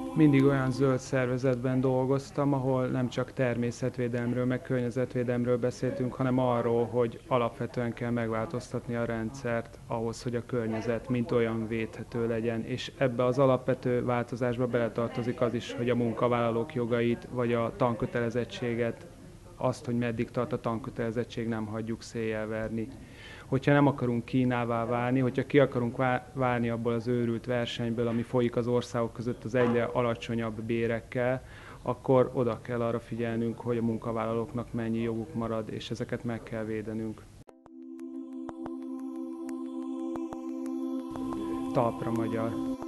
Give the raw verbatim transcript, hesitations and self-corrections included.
Mindig olyan zöld szervezetben dolgoztam, ahol nem csak természetvédelemről, meg környezetvédelemről beszéltünk, hanem arról, hogy alapvetően kell megváltoztatni a rendszert ahhoz, hogy a környezet mint olyan védhető legyen. És ebbe az alapvető változásba beletartozik az is, hogy a munkavállalók jogait, vagy a tankötelezettséget, azt, hogy meddig tart a tankötelezettség, nem hagyjuk széjjel verni. Hogyha nem akarunk Kínává válni, hogyha ki akarunk válni abból az őrült versenyből, ami folyik az országok között az egyre alacsonyabb bérekkel, akkor oda kell arra figyelnünk, hogy a munkavállalóknak mennyi joguk marad, és ezeket meg kell védenünk. Talpra magyar.